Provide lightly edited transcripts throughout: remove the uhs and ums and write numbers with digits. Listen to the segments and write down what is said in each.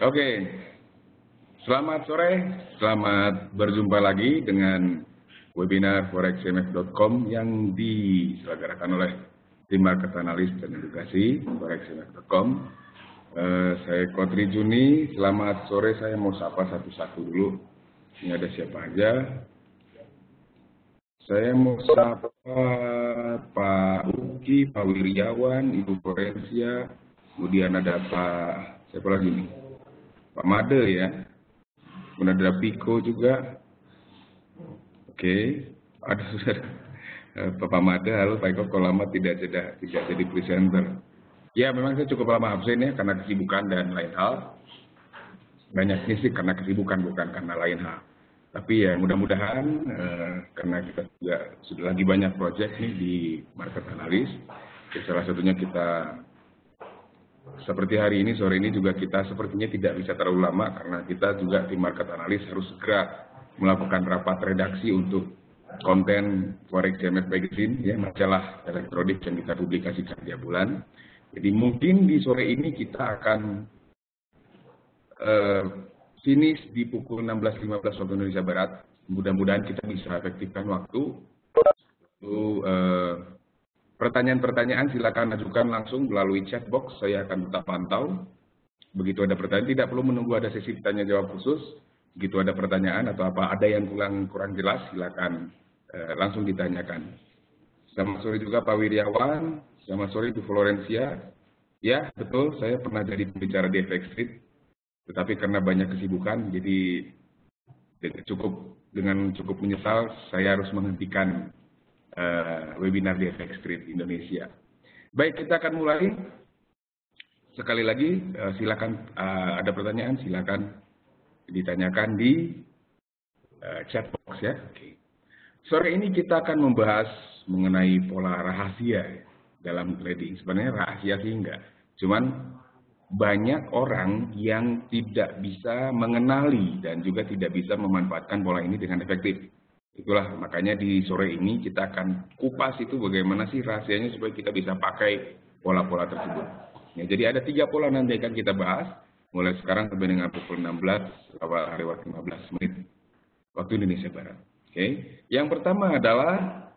Oke, selamat sore, selamat berjumpa lagi dengan webinar forexcmf.com yang diselenggarakan oleh tim market analis dan edukasi forexcmf.com. Saya Kotri Juni, selamat sore. Saya mau sapa satu-satu dulu. Ini ada siapa aja? Saya mau sapa Pak Uki, Pak Wiryawan, Ibu Florencia, kemudian ada Pak, siapa lagi nih? Pak Made ya, kemudian ada Piko juga. Oke, ada saudara Pak Made, halo Pak Iko, kalau lama tidak jadi presenter. Ya memang saya cukup lama absen ya karena kesibukan dan lain hal. Banyaknya sih karena kesibukan bukan karena lain hal. Tapi ya mudah-mudahan karena kita juga sudah lagi banyak proyek nih di market analis. Ya, salah satunya kita seperti hari ini, sore ini juga kita sepertinya tidak bisa terlalu lama karena kita juga tim market analis harus segera melakukan rapat redaksi untuk konten Forex CMF Magazine, ya, majalah elektronik yang kita publikasikan tiap bulan. Jadi mungkin di sore ini kita akan finish di pukul 16.15 waktu Indonesia Barat. Mudah-mudahan kita bisa efektifkan waktu. Pertanyaan-pertanyaan silakan ajukan langsung melalui chat box, saya akan tetap pantau. Begitu ada pertanyaan, tidak perlu menunggu ada sesi tanya jawab khusus. Begitu ada pertanyaan atau apa ada yang kurang jelas, silakan langsung ditanyakan. Selamat sore juga Pak Wiryawan, selamat sore Bu Florencia. Ya betul, saya pernah jadi pembicara di FX Street, tetapi karena banyak kesibukan, jadi cukup menyesal saya harus menghentikan webinar di FX Street Indonesia. Baik, kita akan mulai. Sekali lagi, silakan ada pertanyaan, silakan ditanyakan di chat box ya. Oke. Sore ini kita akan membahas mengenai pola rahasia dalam trading. Sebenarnya rahasia sih enggak, cuman banyak orang yang tidak bisa mengenali dan juga tidak bisa memanfaatkan pola ini dengan efektif. Itulah makanya di sore ini kita akan kupas itu bagaimana sih rahasianya supaya kita bisa pakai pola-pola tersebut. Ya, jadi ada 3 pola nanti akan kita bahas mulai sekarang sampai dengan pukul 16 lewat 15 menit waktu Indonesia Barat. Oke. Yang pertama adalah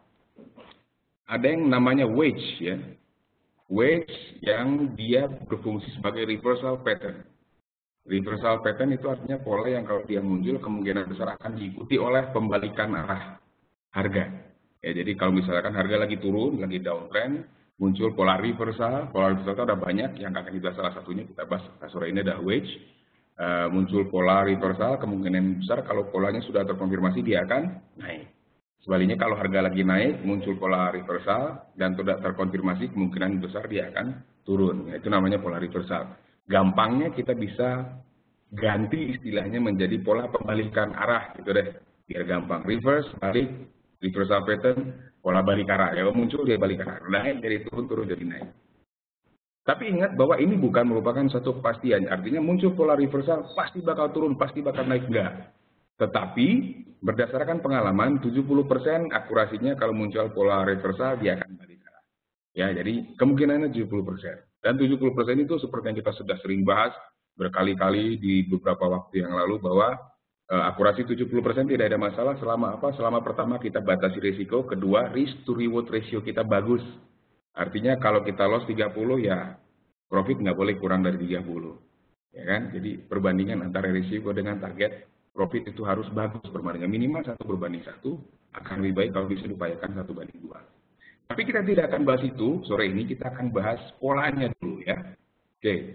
ada yang namanya wedge ya. Wedge yang dia berfungsi sebagai reversal pattern. Reversal pattern itu artinya pola yang kalau dia muncul kemungkinan besar akan diikuti oleh pembalikan arah harga. Ya, jadi kalau misalkan harga lagi turun, lagi downtrend, muncul pola reversal itu ada banyak yang akan kita salah satunya kita bahas sore ini adalah wedge. Muncul pola reversal, kemungkinan besar kalau polanya sudah terkonfirmasi dia akan naik. Sebaliknya kalau harga lagi naik, muncul pola reversal dan tidak terkonfirmasi, kemungkinan besar dia akan turun. Itu namanya pola reversal. Gampangnya kita bisa ganti istilahnya menjadi pola pembalikan arah gitu deh. Biar gampang. Reverse, balik, reversal pattern, pola balik arah. Ya muncul dia balik arah. Naik dari turun jadi naik. Tapi ingat bahwa ini bukan merupakan satu kepastian. Artinya muncul pola reversal pasti bakal turun, pasti bakal naik, enggak. Tetapi berdasarkan pengalaman 70% akurasinya kalau muncul pola reversal dia akan balik arah. Ya, jadi kemungkinannya 70%. Dan 70% itu seperti yang kita sudah sering bahas berkali-kali di beberapa waktu yang lalu bahwa akurasi 70% tidak ada masalah selama apa? Selama pertama kita batasi risiko, kedua risk to reward ratio kita bagus. Artinya kalau kita loss 30 ya profit nggak boleh kurang dari 30. Ya kan? Jadi perbandingan antara risiko dengan target profit itu harus bagus perbandingan minimal 1 berbanding 1, akan lebih baik kalau bisa diupayakan 1 banding 2. Tapi kita tidak akan bahas itu sore ini, kita akan bahas polanya dulu ya. Oke.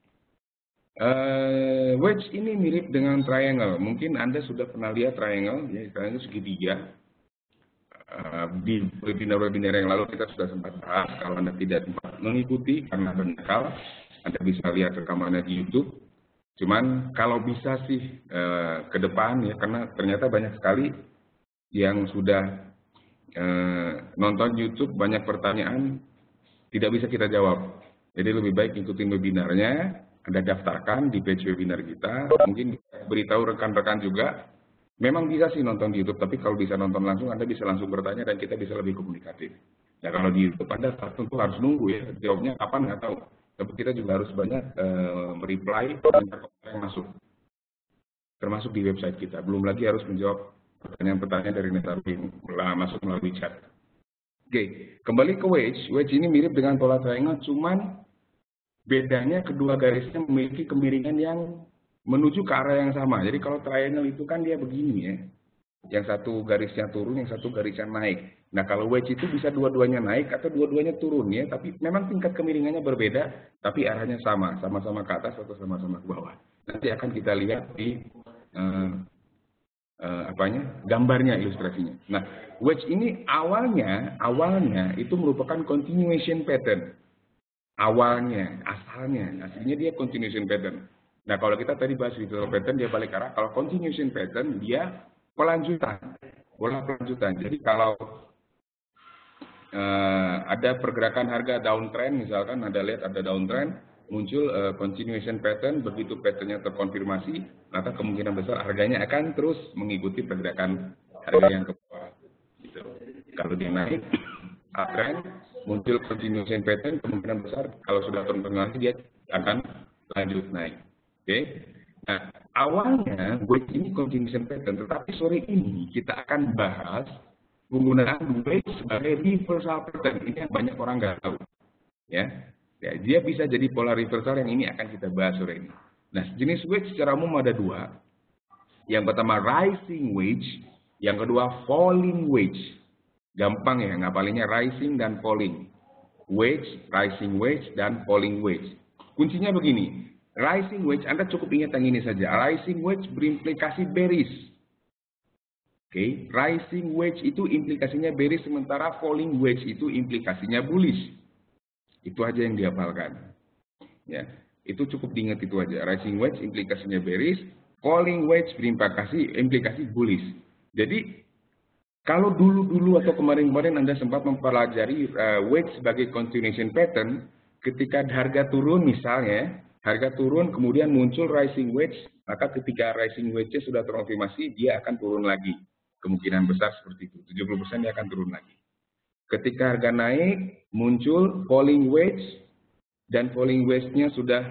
Wedge ini mirip dengan triangle. Mungkin Anda sudah pernah lihat triangle, ya, triangle segitiga. Di webinar-webinar yang lalu kita sudah sempat bahas. Kalau Anda tidak sempat mengikuti karena banyak hal, Anda bisa lihat rekamannya di YouTube. Cuman kalau bisa sih ke depan ya, karena ternyata banyak sekali yang sudah nonton YouTube, banyak pertanyaan tidak bisa kita jawab. Jadi lebih baik ikutin webinarnya, Anda daftarkan di page webinar kita. Mungkin beritahu rekan-rekan juga. Memang bisa sih nonton di YouTube, tapi kalau bisa nonton langsung, Anda bisa langsung bertanya dan kita bisa lebih komunikatif. Ya kalau di YouTube Anda tentu harus nunggu ya, jawabnya kapan nggak tahu. Tapi kita juga harus banyak mereply komentar-komentar yang masuk, termasuk di website kita. Belum lagi harus menjawab pertanyaan-pertanyaan dari netizen yang masuk melalui chat. Oke, kembali ke wedge. Wedge ini mirip dengan pola triangle, cuman bedanya kedua garisnya memiliki kemiringan yang menuju ke arah yang sama. Jadi kalau triangle itu kan dia begini ya. Yang satu garisnya turun, yang satu garisnya naik. Nah kalau wedge itu bisa dua-duanya naik atau dua-duanya turun ya. Tapi memang tingkat kemiringannya berbeda, tapi arahnya sama. Sama-sama ke atas atau sama-sama ke bawah. Nanti akan kita lihat di gambarnya, ilustrasinya. Nah, wedge ini awalnya itu merupakan continuation pattern. Aslinya dia continuation pattern. Nah, kalau kita tadi bahas reversal pattern, dia balik arah. Kalau continuation pattern, dia pelanjutan, pola pelanjutan. Jadi kalau ada pergerakan harga downtrend, misalkan ada downtrend, muncul continuation pattern, begitu patternnya terkonfirmasi, maka kemungkinan besar harganya akan terus mengikuti pergerakan harga yang ke bawah. Gitu. Kalau dia naik, uptrend, muncul continuation pattern, kemungkinan besar kalau sudah terkonfirmasi dia akan lanjut naik. Oke. Nah, awalnya wedge ini continuation pattern, tetapi sore ini kita akan bahas penggunaan wedge sebagai reversal pattern. Ini yang banyak orang nggak tahu. Ya, dia bisa jadi pola reversal, yang ini akan kita bahas sore ini. Nah, jenis wedge secara umum ada dua. Yang pertama rising wedge, yang kedua falling wedge. Gampang ya, ngapalinnya rising dan falling. Wedge, rising wedge, dan falling wedge. Kuncinya begini, rising wedge, Anda cukup ingat yang ini saja. Rising wedge berimplikasi bearish. Oke, rising wedge itu implikasinya bearish, sementara falling wedge itu implikasinya bullish. Itu aja yang dihafalkan. Ya, itu cukup diingat itu aja. Rising wedge implikasinya bearish, falling wedge implikasi bullish. Jadi kalau dulu atau kemarin-kemarin Anda sempat mempelajari wedge sebagai continuation pattern, ketika harga turun misalnya, harga turun kemudian muncul rising wedge, maka ketika rising wedge-nya sudah terkonfirmasi, dia akan turun lagi. Kemungkinan besar seperti itu, 70% dia akan turun lagi. Ketika harga naik, muncul falling wedge, dan falling wedge-nya sudah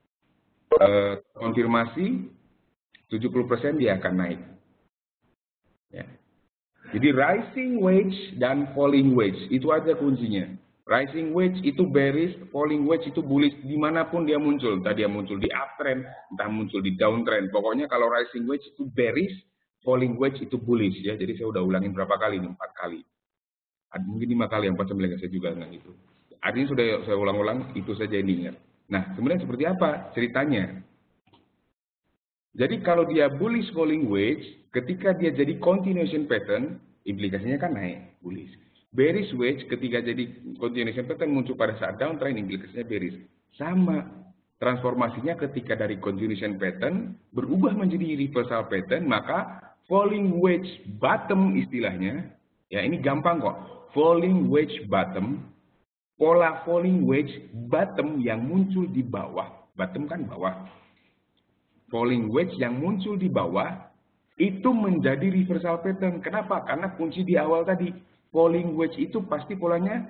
konfirmasi, 70% dia akan naik. Ya. Jadi rising wedge dan falling wedge, itu aja kuncinya. Rising wedge itu bearish, falling wedge itu bullish, dimanapun dia muncul. Entah dia muncul di uptrend, entah muncul di downtrend. Pokoknya kalau rising wedge itu bearish, falling wedge itu bullish. Ya. Jadi saya udah ulangin berapa kali nih? 4 kali. Mungkin 5 kali, yang 4 sampai saya juga nggak gitu. Artinya sudah saya ulang-ulang, itu saja yang diingat. Nah, kemudian seperti apa ceritanya? Jadi kalau dia bullish falling wedge, ketika dia jadi continuation pattern, implikasinya kan naik, bullish. Bearish wedge, ketika jadi continuation pattern muncul pada saat downtrend, implikasinya bearish. Sama, transformasinya ketika dari continuation pattern berubah menjadi reversal pattern, maka falling wedge bottom istilahnya, ya ini gampang kok. Falling wedge bottom, pola falling wedge bottom yang muncul di bawah, bottom kan bawah. Falling wedge yang muncul di bawah itu menjadi reversal pattern. Kenapa? Karena kunci di awal tadi, falling wedge itu pasti polanya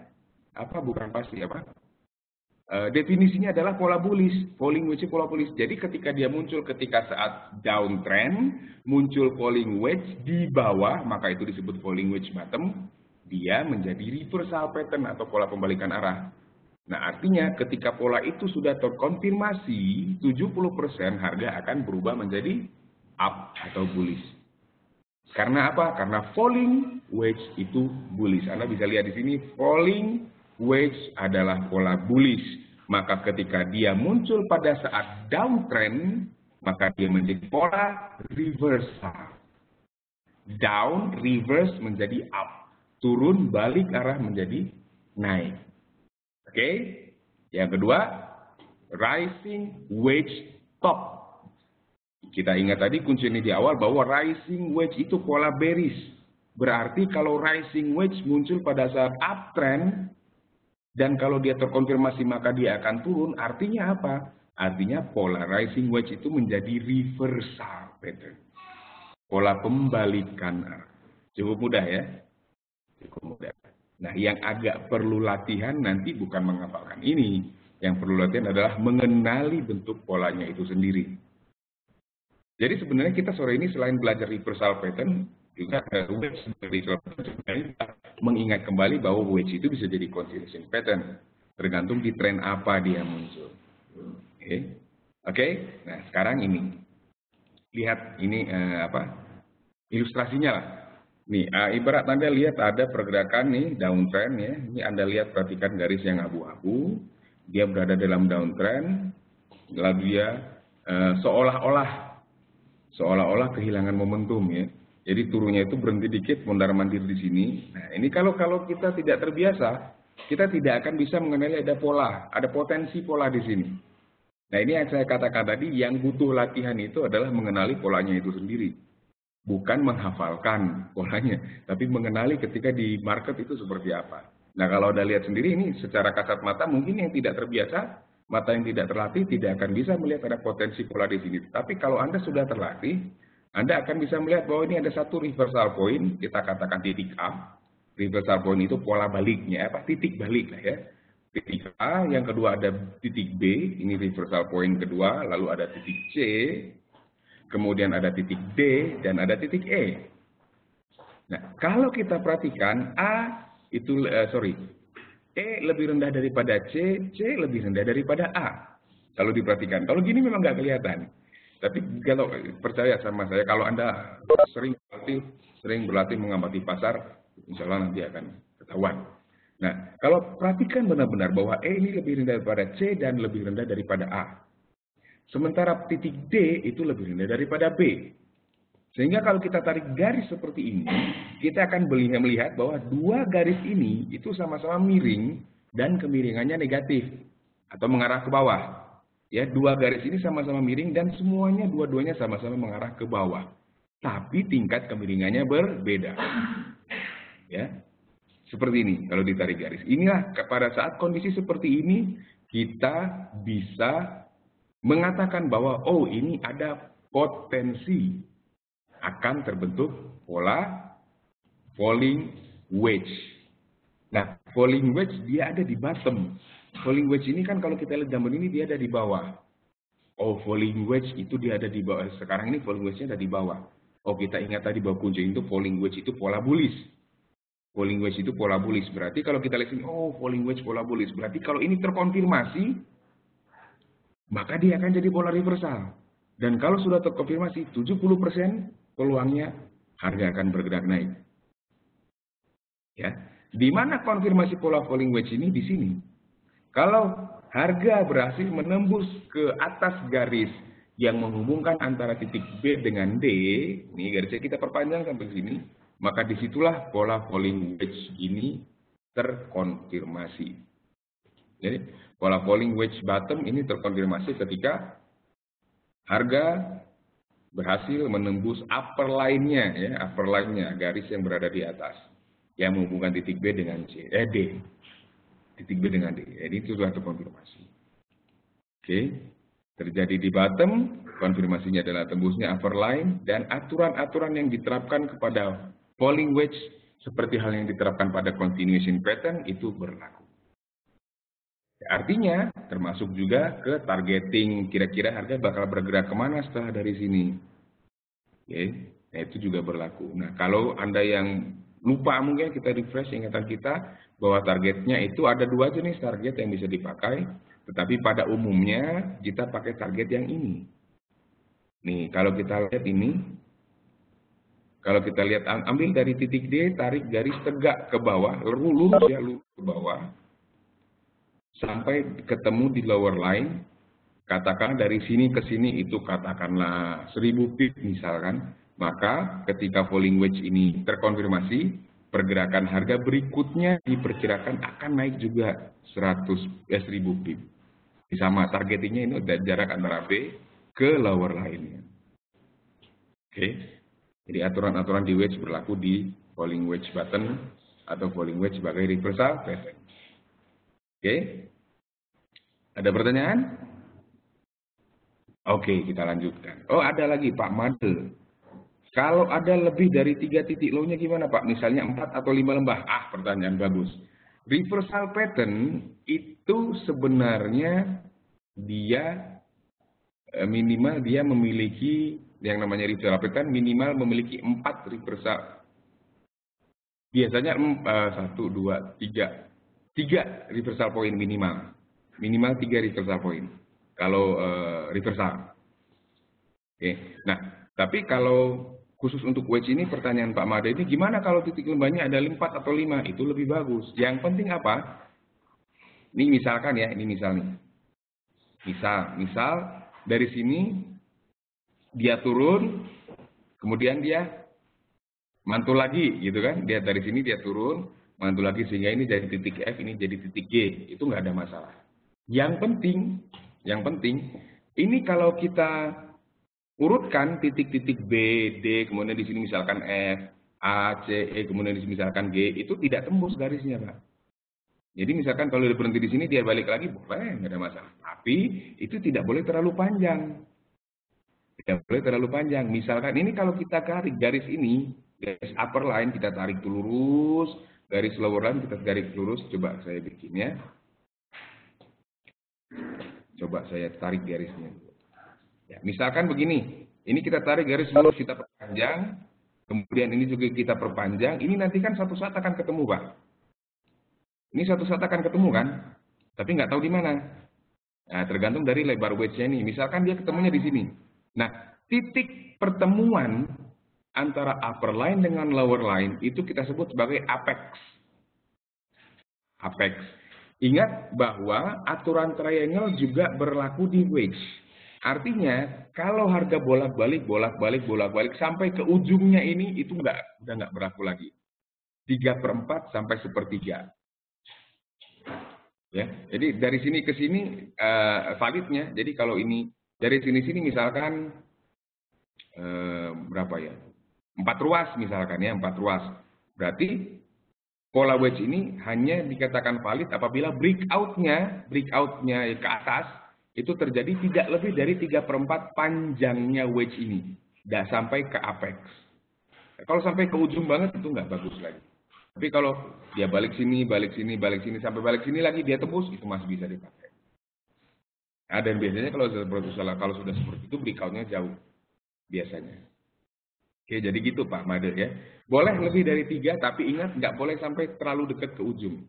definisinya adalah pola bullish. Falling wedge pola bullish. Jadi ketika dia muncul ketika saat downtrend, muncul falling wedge di bawah, maka itu disebut falling wedge bottom. Dia menjadi reversal pattern atau pola pembalikan arah. Nah, artinya ketika pola itu sudah terkonfirmasi, 70% harga akan berubah menjadi up atau bullish. Karena apa? Karena falling wedge itu bullish. Anda bisa lihat di sini, falling wedge adalah pola bullish. Maka ketika dia muncul pada saat downtrend, maka dia menjadi pola reversal. Down, reverse menjadi up. Turun, balik arah menjadi naik. Oke, yang kedua, rising wedge top. Kita ingat tadi kunci ini di awal bahwa rising wedge itu pola bearish. Berarti kalau rising wedge muncul pada saat uptrend, dan kalau dia terkonfirmasi maka dia akan turun, artinya apa? Artinya pola rising wedge itu menjadi reversal pattern. Pola pembalikan arah. Cukup mudah ya? Cukup mudah. Nah, yang agak perlu latihan nanti bukan menghafalkan ini, Yang perlu latihan adalah mengenali bentuk polanya itu sendiri. Jadi sebenarnya kita sore ini selain belajar reversal pattern, juga wedge mengingat kembali bahwa wedge itu bisa jadi continuation pattern. Tergantung di tren apa dia muncul. Oke. Nah sekarang ini. Lihat ini ilustrasinya lah. Nih, ibarat Anda lihat ada pergerakan nih downtrend ya. Ini Anda lihat perhatikan garis yang abu-abu. Dia berada dalam downtrend. Lalu dia seolah-olah kehilangan momentum ya. Jadi turunnya itu berhenti dikit, mondar-mandir di sini. Nah, ini kalau kita tidak terbiasa, kita tidak akan bisa mengenali ada pola, ada potensi pola di sini. Nah, ini yang saya katakan tadi, yang butuh latihan itu adalah mengenali polanya itu sendiri. Bukan menghafalkan polanya, tapi mengenali ketika di market itu seperti apa. Nah, kalau Anda lihat sendiri ini secara kasat mata mungkin yang tidak terbiasa, mata yang tidak terlatih tidak akan bisa melihat ada potensi pola di sini. Tapi kalau Anda sudah terlatih, Anda akan bisa melihat bahwa ini ada satu reversal point, kita katakan titik A. Reversal point itu pola baliknya, titik balik lah ya. Titik A, yang kedua ada titik B, ini reversal point kedua, lalu ada titik C, kemudian ada titik D, dan ada titik E. Nah, kalau kita perhatikan E lebih rendah daripada C, C lebih rendah daripada A. Kalau diperhatikan, kalau gini memang nggak kelihatan. Tapi kalau percaya sama saya, kalau Anda sering berlatih mengamati pasar, insya Allah nanti akan ketahuan. Nah, kalau perhatikan benar-benar bahwa E ini lebih rendah daripada C dan lebih rendah daripada A. Sementara titik D itu lebih rendah daripada B. Sehingga kalau kita tarik garis seperti ini, kita akan melihat bahwa dua garis ini itu sama-sama miring dan kemiringannya negatif atau mengarah ke bawah. Ya, dua garis ini sama-sama miring dan semuanya dua-duanya sama-sama mengarah ke bawah. Tapi tingkat kemiringannya berbeda. Ya. Seperti ini kalau ditarik garis. Inilah pada saat kondisi seperti ini kita bisa mengatakan bahwa oh ini ada potensi akan terbentuk pola falling wedge. Nah, falling wedge dia ada di bottom. Falling wedge ini kan kalau kita lihat gambar ini dia ada di bawah. Oh, falling wedge itu dia ada di bawah. Sekarang ini falling wedge-nya ada di bawah. Oh, kita ingat tadi bahwa kunci itu falling wedge itu pola bullish. Falling wedge itu pola bullish. Berarti kalau kita lihat ini, oh falling wedge pola bullish. Berarti kalau ini terkonfirmasi, maka dia akan jadi pola reversal. Dan kalau sudah terkonfirmasi, 70% peluangnya harga akan bergerak naik. Ya, di mana konfirmasi pola falling wedge ini? Di sini. Kalau harga berhasil menembus ke atas garis yang menghubungkan antara titik B dengan D, ini garisnya kita perpanjang sampai sini, maka disitulah pola falling wedge ini terkonfirmasi. Jadi pola falling wedge bottom ini terkonfirmasi ketika harga berhasil menembus upper line-nya, ya, upper line-nya, garis yang berada di atas, yang menghubungkan titik B dengan D. Titik B dengan D. Jadi itu sudah terkonfirmasi. Oke. Terjadi di bottom, konfirmasinya adalah tembusnya upper line, dan aturan-aturan yang diterapkan kepada falling wedge, seperti hal yang diterapkan pada continuation pattern, itu berlaku. Artinya, termasuk juga ke targeting, kira-kira harga bakal bergerak kemana setelah dari sini. Oke. Nah, itu juga berlaku. Nah, kalau Anda yang lupa, mungkin kita refresh ingatan kita, bahwa targetnya itu ada dua jenis target yang bisa dipakai, tetapi pada umumnya kita pakai target yang ini. Nih, kalau kita lihat ini, kalau kita lihat, ambil dari titik D, tarik garis tegak ke bawah, lurus ke bawah, sampai ketemu di lower line, katakan dari sini ke sini itu katakanlah 1000 pip misalkan, maka ketika falling wedge ini terkonfirmasi, pergerakan harga berikutnya diperkirakan akan naik juga 1000 pip. Sama targetingnya ini ada jarak antara B ke lower line-nya. Oke. Jadi aturan-aturan di wedge berlaku di falling wedge button atau falling wedge sebagai reversal pattern. Oke. Ada pertanyaan? Oke, kita lanjutkan. Oh, ada lagi Pak Madel. Kalau ada lebih dari 3 titik low-nya gimana Pak? Misalnya 4 atau 5 lembah. Pertanyaan bagus. Reversal pattern itu sebenarnya dia minimal dia memiliki yang namanya reversal pattern minimal memiliki 4 reversal. Biasanya 1, 2, 3 reversal point minimal. Minimal 3 reversal point kalau reversal. Oke. Nah, tapi kalau khusus untuk wedge ini pertanyaan Pak Made ini gimana kalau titik lembahnya ada 4 atau 5? Itu lebih bagus. Yang penting apa? Ini misalkan ya, ini misal nih. Misal dari sini dia turun, kemudian dia mantul lagi gitu kan. Dia dari sini dia turun, mantul lagi sehingga ini jadi titik F, ini jadi titik G. Itu nggak ada masalah. Yang penting ini kalau kita urutkan titik-titik B, D, kemudian di sini misalkan F, A, C, E, kemudian di sini misalkan G, itu tidak tembus garisnya, Pak. Jadi misalkan kalau dia berhenti di sini, dia balik lagi, boleh, nggak ada masalah. Tapi itu tidak boleh terlalu panjang. Tidak boleh terlalu panjang. Misalkan ini kalau kita tarik garis ini, garis upper line, kita tarik lurus, garis lower line kita tarik lurus. Coba saya bikin ya. Coba saya tarik garisnya. Ya, misalkan begini, ini kita tarik garis lurus, kita perpanjang, kemudian ini juga kita perpanjang, ini nanti kan suatu saat akan ketemu, Pak. Ini suatu saat akan ketemu kan, tapi nggak tahu di mana. Nah, tergantung dari lebar wedge-nya ini. Misalkan dia ketemunya di sini. Nah, titik pertemuan antara upper line dengan lower line itu kita sebut sebagai apex. Apex. Ingat bahwa aturan triangle juga berlaku di wedge. Artinya, kalau harga bolak-balik sampai ke ujungnya ini, itu udah nggak berlaku lagi. 3/4 sampai 1/3. Ya, jadi dari sini ke sini validnya. Jadi kalau ini dari sini misalkan berapa ya? 4 ruas misalkan ya, 4 ruas. Berarti pola wedge ini hanya dikatakan valid apabila breakout-nya ke atas itu terjadi tidak lebih dari 3/4 panjangnya wedge ini. Tidak sampai ke apex. Kalau sampai ke ujung banget itu nggak bagus lagi. Tapi kalau dia balik sini, sampai balik sini lagi dia tembus, itu masih bisa dipakai. Nah, dan biasanya kalau sudah seperti itu breakout-nya jauh biasanya. Oke, jadi gitu Pak Made ya. Boleh lebih dari 3, tapi ingat nggak boleh sampai terlalu dekat ke ujung.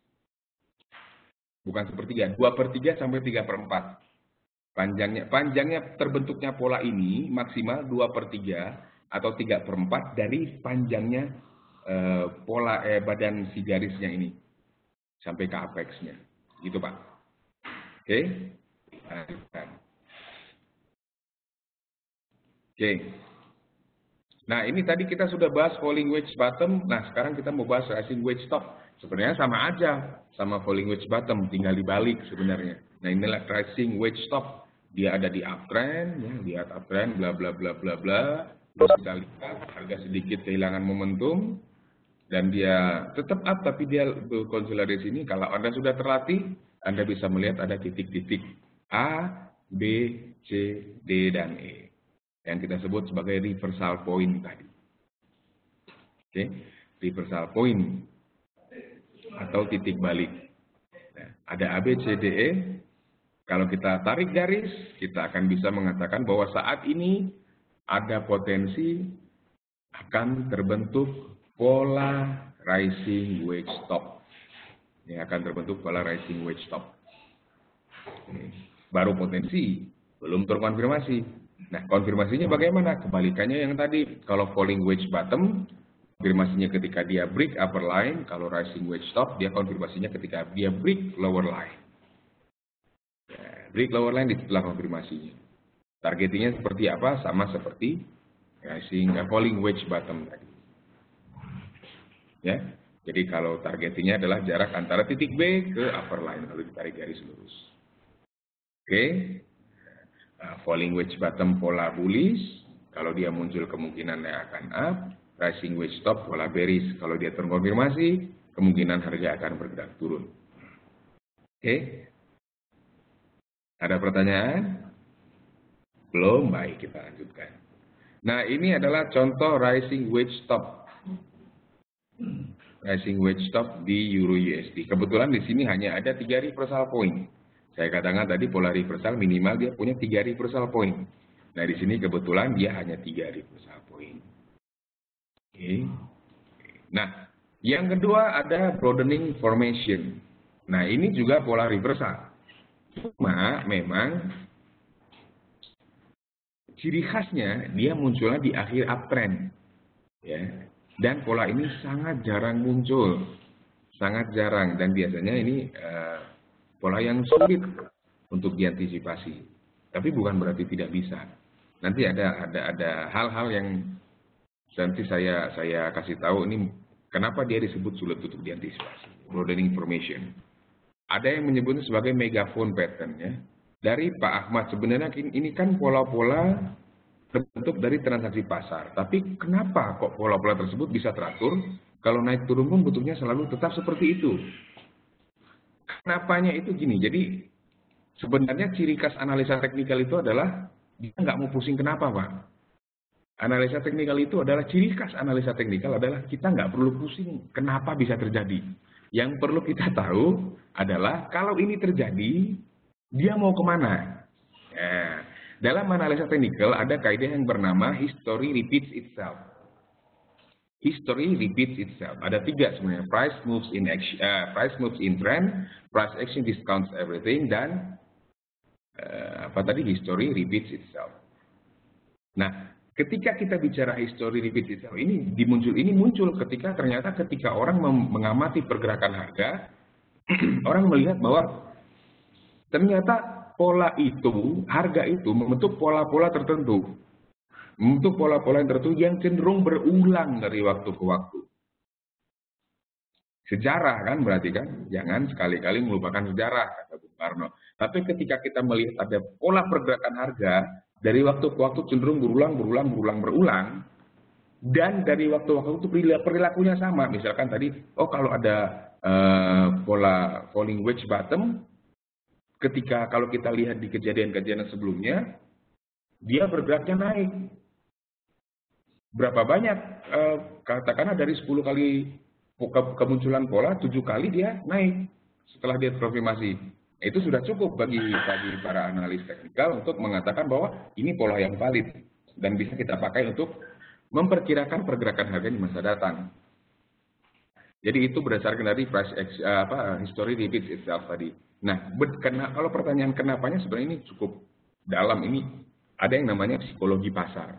Bukan 1/3, 2/3 sampai 3/4. Panjangnya terbentuknya pola ini maksimal 2/3 atau 3/4 dari panjangnya pola badan si garisnya ini sampai ke apexnya, gitu Pak. Oke. Oke. Nah, ini tadi kita sudah bahas falling wedge bottom. Nah, sekarang kita mau bahas rising wedge top. Sebenarnya sama aja sama falling wedge bottom, tinggal dibalik sebenarnya. Nah, inilah rising wedge top. Dia ada di uptrend, ya, di uptrend, bla bla bla bla bla. Terus kita lihat harga sedikit kehilangan momentum dan dia tetap up, tapi dia berkonsolidasi di sini. Kalau Anda sudah terlatih, Anda bisa melihat ada titik-titik A, B, C, D, dan E. Yang kita sebut sebagai reversal point tadi. Oke, reversal point atau titik balik. Nah, ada A, B, C, D, E. Kalau kita tarik garis, kita akan bisa mengatakan bahwa saat ini ada potensi akan terbentuk pola rising wedge top. Ini akan terbentuk pola rising wedge top. Baru potensi, belum terkonfirmasi. Nah, konfirmasinya bagaimana? Kebalikannya yang tadi. Kalau falling wedge bottom, konfirmasinya ketika dia break upper line. Kalau rising wedge top, dia konfirmasinya ketika dia break lower line. Ya, break lower line itulah konfirmasinya. Targetingnya seperti apa? Sama seperti falling wedge bottom tadi. Ya, jadi kalau targetingnya adalah jarak antara titik B ke upper line, lalu ditarik garis lurus. Oke. Falling wedge bottom pola bullish, kalau dia muncul kemungkinannya akan up. Rising wedge top pola bearish, kalau dia terkonfirmasi kemungkinan harga akan bergerak turun. Oke. Ada pertanyaan? Belum? Baik, kita lanjutkan. Nah, ini adalah contoh rising wedge top. rising wedge stop di Euro USD. Kebetulan di sini hanya ada 3 reversal point. Saya katakan tadi pola reversal minimal dia punya 3 reversal point. Nah di sini kebetulan dia hanya 3 reversal point. Oke. Nah yang kedua ada broadening formation. Nah ini juga pola reversal. Cuma memang ciri khasnya dia munculnya di akhir uptrend. Ya. Dan pola ini sangat jarang muncul, sangat jarang, dan biasanya ini pola yang sulit untuk diantisipasi. Tapi bukan berarti tidak bisa. Nanti ada hal-hal yang nanti saya kasih tahu ini kenapa dia disebut sulit untuk diantisipasi. Broadening formation. Ada yang menyebutnya sebagai megaphone pattern ya. Dari Pak Ahmad sebenarnya ini kan pola-pola terbentuk dari transaksi pasar. Tapi kenapa kok pola-pola tersebut bisa teratur? Kalau naik turun pun bentuknya selalu tetap seperti itu. Kenapanya itu gini, jadi sebenarnya ciri khas analisa teknikal itu adalah dia nggak mau pusing kenapa Pak. Analisa teknikal itu adalah ciri khas analisa teknikal adalah kita nggak perlu pusing kenapa bisa terjadi. Yang perlu kita tahu adalah kalau ini terjadi, dia mau kemana. Nah, dalam analisa teknikal ada kaidah yang bernama history repeats itself. History repeats itself. Ada 3 sebenarnya. Price moves in action, price moves in trend, price action discounts everything, dan history repeats itself. Nah, ketika kita bicara history repeats itself, ini muncul ketika orang mengamati pergerakan harga, orang melihat bahwa ternyata pola itu, harga itu membentuk pola-pola tertentu. Membentuk pola-pola yang tertentu yang cenderung berulang dari waktu ke waktu. Sejarah kan berarti kan, jangan sekali-kali melupakan sejarah, kata Bung Karno. Tapi ketika kita melihat ada pola pergerakan harga, dari waktu ke waktu cenderung berulang, dan dari waktu ke waktu itu perilakunya sama. Misalkan tadi, kalau ada pola falling wedge bottom, kalau kita lihat di kejadian-kejadian sebelumnya, dia bergeraknya naik. Berapa banyak? Katakanlah dari 10 kali kemunculan pola, 7 kali dia naik setelah dia terkonfirmasi. Itu sudah cukup bagi para analis teknikal untuk mengatakan bahwa ini pola yang valid dan bisa kita pakai untuk memperkirakan pergerakan harga di masa datang. Jadi itu berdasarkan dari history repeats itself tadi. Nah, kalau pertanyaan kenapanya sebenarnya ini cukup dalam. Ini ada yang namanya psikologi pasar.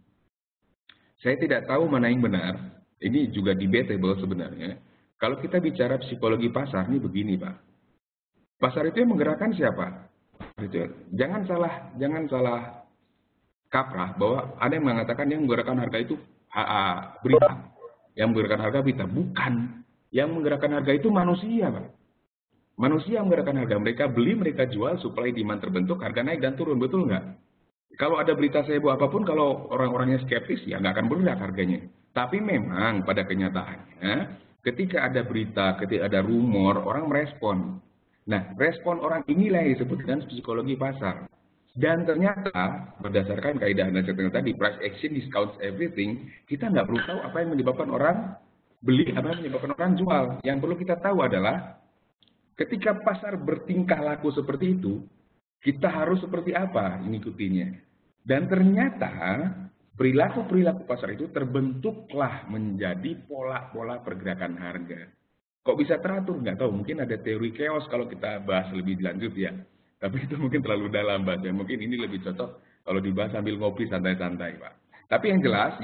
Saya tidak tahu mana yang benar. Ini juga debatable sebenarnya. Kalau kita bicara psikologi pasar, ini begini Pak. Pasar itu yang menggerakkan siapa? Jangan salah kaprah bahwa ada yang mengatakan yang menggerakkan harga itu berita. Yang menggerakkan harga berita. Bukan. Yang menggerakkan harga itu manusia Pak. Manusia yang menggerakkan harga, mereka beli, mereka jual, supply demand terbentuk, harga naik dan turun, betul nggak? Kalau ada berita seheboh apapun, kalau orang-orangnya skeptis, ya nggak akan bergerak harganya. Tapi memang pada kenyataannya, ketika ada berita, ketika ada rumor, orang merespon. Nah, respon orang inilah yang disebut dengan psikologi pasar. Dan ternyata, berdasarkan kaidah analisa tadi, price action discounts everything, kita nggak perlu tahu apa yang menyebabkan orang beli, apa yang menyebabkan orang jual. Yang perlu kita tahu adalah, ketika pasar bertingkah laku seperti itu, kita harus seperti apa mengikutinya. Dan ternyata perilaku-perilaku pasar itu terbentuklah menjadi pola-pola pergerakan harga. Kok bisa teratur? Nggak tahu. Mungkin ada teori chaos kalau kita bahas lebih lanjut ya. Tapi itu mungkin terlalu dalam bahasnya. Mungkin ini lebih cocok kalau dibahas sambil ngopi santai-santai Pak. Tapi yang jelas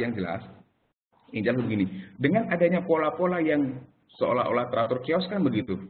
begini. Dengan adanya pola-pola yang seolah-olah teratur chaos kan begitu.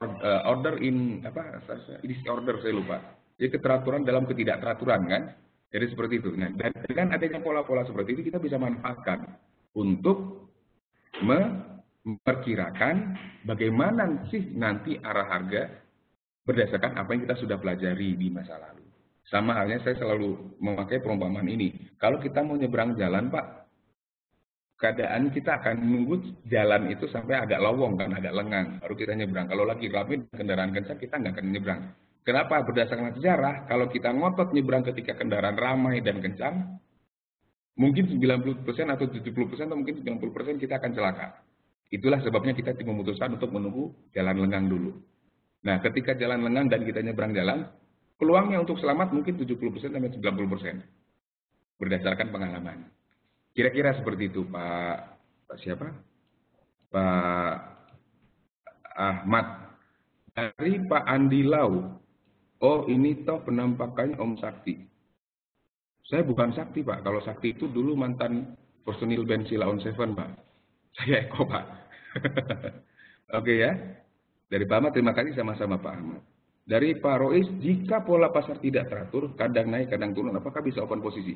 Disorder saya lupa. Jadi keteraturan dalam ketidakteraturan kan. Jadi seperti itu. Nah, dan dengan adanya pola-pola seperti itu kita bisa manfaatkan untuk memperkirakan bagaimana sih nanti arah harga berdasarkan apa yang kita sudah pelajari di masa lalu. Sama halnya saya selalu memakai perumpamaan ini. Kalau kita mau nyebrang jalan Pak, keadaan kita akan menunggu jalan itu sampai agak lowong kan, agak lengang, baru kita nyebrang. Kalau lagi ramai kendaraan kencang, kita nggak akan nyebrang. Kenapa? Berdasarkan sejarah, kalau kita ngotot nyebrang ketika kendaraan ramai dan kencang, mungkin 90% atau 70% atau mungkin 90% kita akan celaka. Itulah sebabnya kita memutuskan untuk menunggu jalan lengang dulu. Nah, ketika jalan lengang dan kita nyebrang jalan, peluangnya untuk selamat mungkin 70% sampai 90%. Berdasarkan pengalaman. Kira-kira seperti itu, Pak siapa? Pak Ahmad. Dari Pak Andi Lau. Oh, ini toh penampakannya Om Sakti. Saya bukan Sakti, Pak. Kalau Sakti itu dulu mantan personil band Sheila on Seven, Pak. Saya Eko, Pak. Oke ya. Dari Pak Ahmad, terima kasih sama-sama Pak Ahmad. Dari Pak Rois, jika pola pasar tidak teratur, kadang naik, kadang turun, apakah bisa open posisi?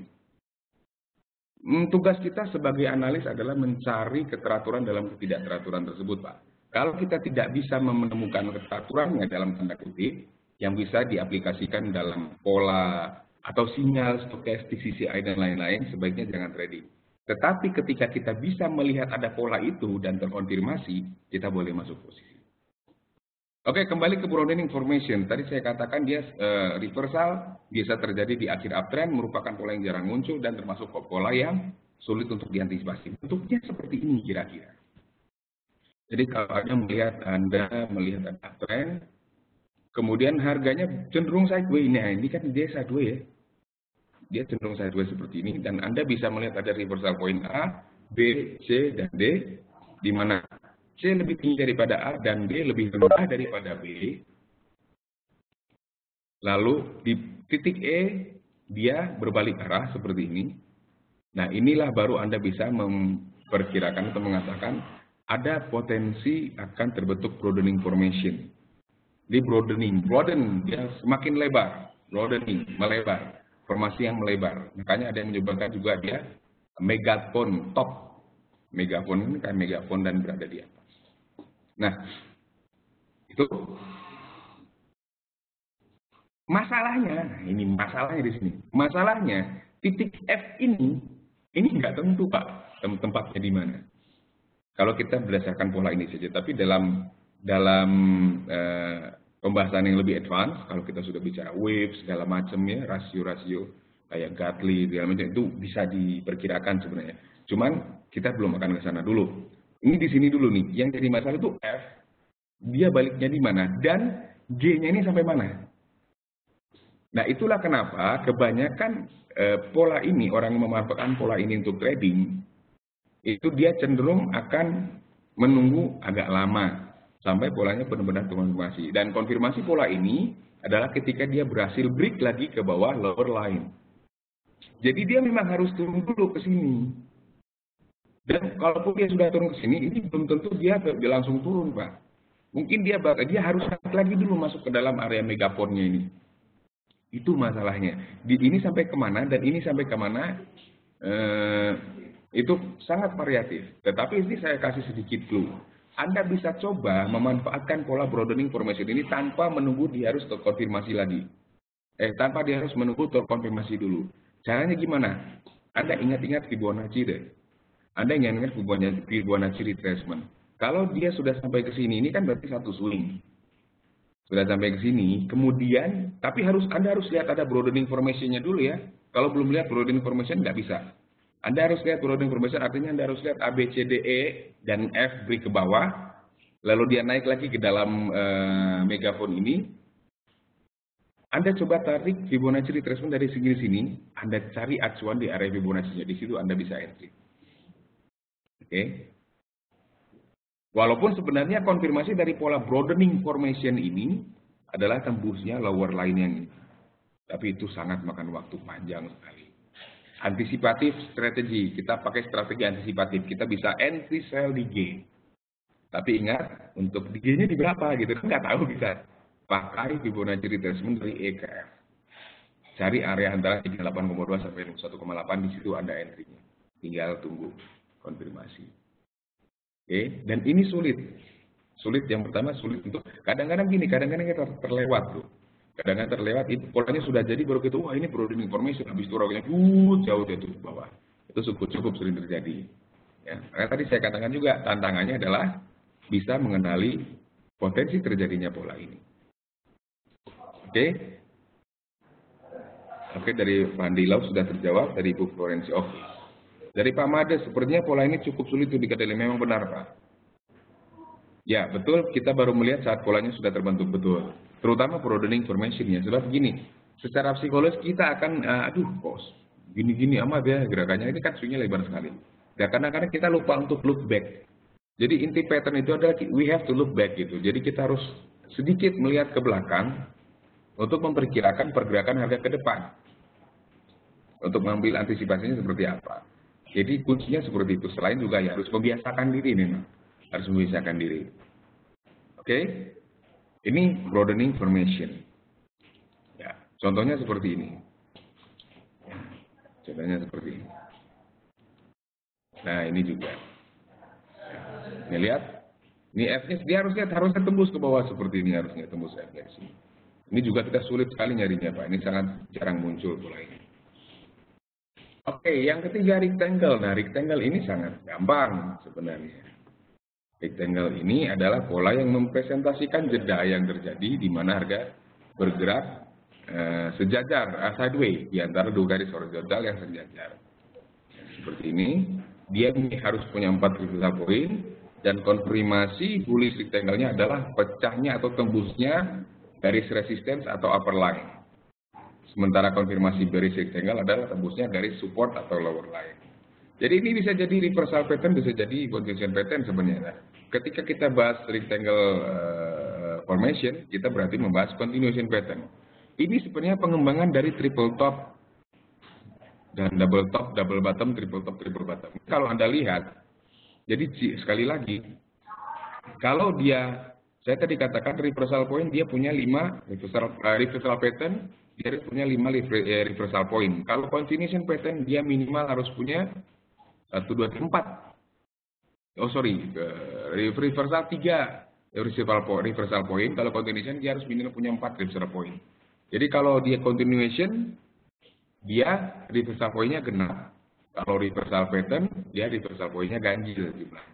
Tugas kita sebagai analis adalah mencari keteraturan dalam ketidakteraturan tersebut, Pak. Kalau kita tidak bisa menemukan keteraturannya dalam tanda kutip, yang bisa diaplikasikan dalam pola atau sinyal stokastik CCI dan lain-lain, sebaiknya jangan trading. Tetapi ketika kita bisa melihat ada pola itu dan terkonfirmasi, kita boleh masuk posisi. Oke, kembali ke broadening formation. Tadi saya katakan dia reversal, biasa terjadi di akhir uptrend, merupakan pola yang jarang muncul dan termasuk pola yang sulit untuk diantisipasi. Bentuknya seperti ini kira-kira. Jadi kalau Anda melihat ada uptrend, kemudian harganya cenderung sideways. Nah, ini kan dia sideways ya. Dia cenderung sideways seperti ini, dan Anda bisa melihat ada reversal point A, B, C, dan D, di mana C lebih tinggi daripada A dan D lebih rendah daripada B. Lalu di titik E dia berbalik arah seperti ini. Nah, inilah baru Anda bisa memperkirakan atau mengatakan ada potensi akan terbentuk broadening formation. Di broaden dia semakin lebar, broadening, melebar, formasi yang melebar. Makanya ada yang menyebutkan juga dia megaphone top. Megaphone ini kan megaphone dan berada di atas. Nah, itu masalahnya. Ini masalahnya di sini. Masalahnya titik F ini nggak tentu, Pak, tempatnya di mana. Kalau kita berdasarkan pola ini saja, tapi dalam pembahasan yang lebih advance, kalau kita sudah bicara wave segala macam ya, rasio-rasio kayak Gartley segala macam itu bisa diperkirakan sebenarnya. Cuman kita belum akan ke sana dulu. Ini di sini dulu nih. Yang jadi masalah itu F, dia baliknya di mana dan G-nya ini sampai mana. Nah, itulah kenapa kebanyakan pola ini, orang memanfaatkan pola ini untuk trading, itu dia cenderung akan menunggu agak lama sampai polanya benar-benar terkonfirmasi. Dan konfirmasi pola ini adalah ketika dia berhasil break lagi ke bawah lower line. Jadi dia memang harus turun dulu ke sini. Dan kalaupun dia sudah turun ke sini, ini belum tentu dia langsung turun, Pak. Mungkin dia harus naik lagi dulu masuk ke dalam area megaphone-nya ini. Itu masalahnya. Ini sampai kemana dan ini sampai kemana, itu sangat variatif. Tetapi ini saya kasih sedikit clue. Anda bisa coba memanfaatkan pola broadening formation ini tanpa menunggu dia harus terkonfirmasi lagi. Tanpa dia harus menunggu terkonfirmasi dulu. Caranya gimana? Anda ingat-ingat Fibonacci deh. Anda ingat-ingat Fibonacci retracement. Kalau dia sudah sampai ke sini, ini kan berarti satu swing. Sudah sampai ke sini, kemudian, tapi Anda harus lihat ada broadening formation-nya dulu ya. Kalau belum lihat broadening formation, nggak bisa. Anda harus lihat broadening formation, artinya Anda harus lihat A, B, C, D, E, dan F break ke bawah. Lalu dia naik lagi ke dalam megaphone ini. Anda coba tarik Fibonacci retracement dari sini, Anda cari acuan di area Fibonacci-nya. Di situ Anda bisa entry. Oke. Walaupun sebenarnya konfirmasi dari pola broadening formation ini adalah tembusnya lower line yang ini. Tapi itu sangat makan waktu panjang sekali. Antisipatif strategi, kita pakai strategi antisipatif. Kita bisa entry sell di G. Tapi ingat, untuk di G-nya di berapa gitu, nggak tahu bisa. Pakai Fibonacci retracement dari E ke F. Cari area antara 38,2 sampai 1,8, di situ ada entry-nya. Tinggal tunggu konfirmasi. Oke, dan ini sulit. Sulit yang pertama sulit untuk kadang-kadang gini, kadang-kadang kita terlewat tuh. Kadang-kadang terlewat, itu polanya sudah jadi baru kita, wah ini broadening formation, habis itu orangnya jauh jatuh ke bawah. Itu cukup sering terjadi. Ya, karena tadi saya katakan juga tantangannya adalah bisa mengenali potensi terjadinya pola ini. Oke. Oke, dari Pak Andi Lau sudah terjawab, dari Ibu Florensi. Oke. Dari Pak Made, sepertinya pola ini cukup sulit untuk dikendalikan. Memang benar, Pak. Ya, betul, kita baru melihat saat polanya sudah terbentuk, betul. Terutama broadening formation-nya. Sebab gini, secara psikologis kita akan, aduh, bos, gini-gini amat ya gerakannya. Ini kan swingnya lebar sekali. Ya, kadang-kadang kita lupa untuk look back. Jadi inti pattern itu adalah we have to look back gitu. Jadi kita harus sedikit melihat ke belakang untuk memperkirakan pergerakan harga ke depan. Untuk mengambil antisipasinya seperti apa. Jadi kuncinya seperti itu. Selain juga ya harus membiasakan diri memang. Harus membiasakan diri. Oke? Ini broadening formation. Ya, contohnya seperti ini. Ya, contohnya seperti ini. Nah, ini juga. Ini lihat. Ini F-nya dia harusnya tembus ke bawah seperti ini, harusnya tembus F-nya di sini. Ini juga kita sulit sekali nyarinya, Pak. Ini sangat jarang muncul pola ini. Oke, yang ketiga rectangle. Nah, rectangle ini sangat gampang sebenarnya. Rectangle ini adalah pola yang mempresentasikan jeda yang terjadi di mana harga bergerak sejajar, sideways, di antara dua garis horizontal yang sejajar. Seperti ini, dia harus punya 4 reversal point, dan konfirmasi bullish rectangle-nya adalah pecahnya atau tembusnya garis resistance atau upper line. Sementara konfirmasi bearish rectangle adalah tembusnya garis support atau lower line. Jadi ini bisa jadi reversal pattern, bisa jadi continuation pattern sebenarnya. Ketika kita bahas rectangle formation, kita berarti membahas continuation pattern. Ini sebenarnya pengembangan dari triple top dan double top, double bottom, triple top, triple bottom. Kalau Anda lihat, jadi sekali lagi, kalau dia, saya tadi katakan reversal point, dia punya 5 reversal pattern, dia punya 5 reversal point. Kalau continuation pattern, dia minimal harus punya 1, 2, 3, 4. Oh sorry, reversal 3 reversal point. Kalau continuation dia harus minimal punya 4 reversal point. Jadi kalau dia continuation, dia reversal point-nya genap. Kalau reversal pattern, dia reversal point-nya ganjil jumlahnya.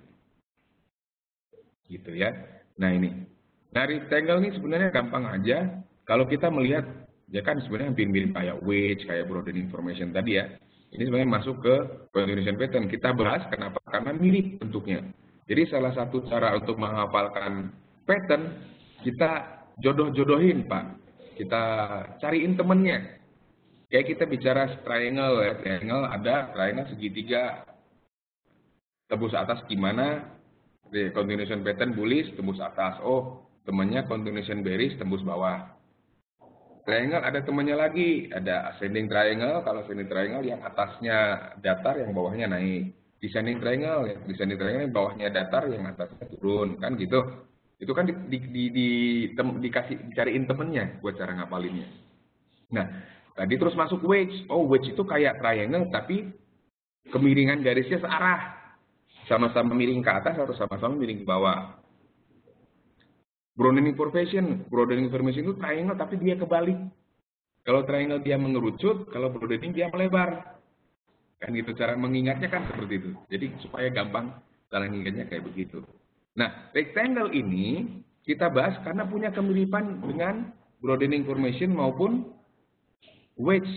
Gitu ya. Nah ini. Nah rectangle ini sebenarnya gampang aja. Kalau kita melihat, ya kan sebenarnya hampir mirip kayak wedge, kayak broadening formation tadi ya. Ini sebenarnya masuk ke continuation pattern. Kita bahas kenapa? Karena mirip bentuknya. Jadi salah satu cara untuk menghafalkan pattern, kita jodoh-jodohin Pak. Kita cariin temennya. Kayak kita bicara triangle ya. Triangle ada triangle segitiga. Tembus atas gimana? Continuation pattern bullish, tembus atas. Oh, temennya continuation bearish, tembus bawah. Triangle ada temannya lagi, ada ascending triangle. Kalau ascending triangle yang atasnya datar, yang bawahnya naik. Descending triangle yang bawahnya datar, yang atasnya turun, kan gitu. Itu kan dicariin temennya buat cara ngapalinnya. Nah, tadi terus masuk wedge. Oh, wedge itu kayak triangle tapi kemiringan garisnya searah. Sama-sama miring ke atas atau sama-sama miring ke bawah. Broadening formation itu triangle tapi dia kebalik. Kalau triangle dia mengerucut, kalau broadening dia melebar. Kan gitu cara mengingatnya kan seperti itu. Jadi supaya gampang cara mengingatnya kayak begitu. Nah, rectangle ini kita bahas karena punya kemiripan dengan broadening formation maupun wedge.